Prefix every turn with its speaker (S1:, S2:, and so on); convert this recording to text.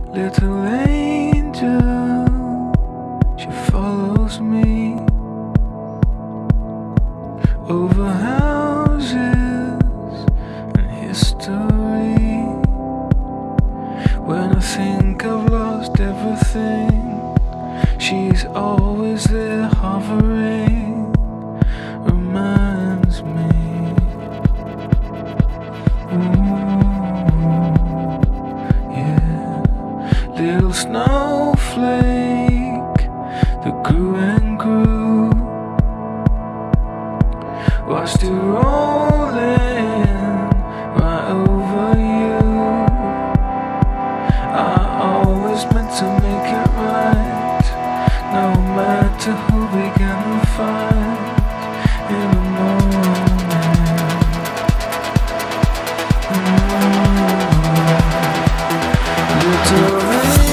S1: Little angel, she follows me over houses and history. When I think I've lost everything, she's always there hovering, reminds me. Ooh, yeah. Little snowflake that grew and grew, while still rolling right over you. I always meant to make it right, no matter who began to fight in the moment. Little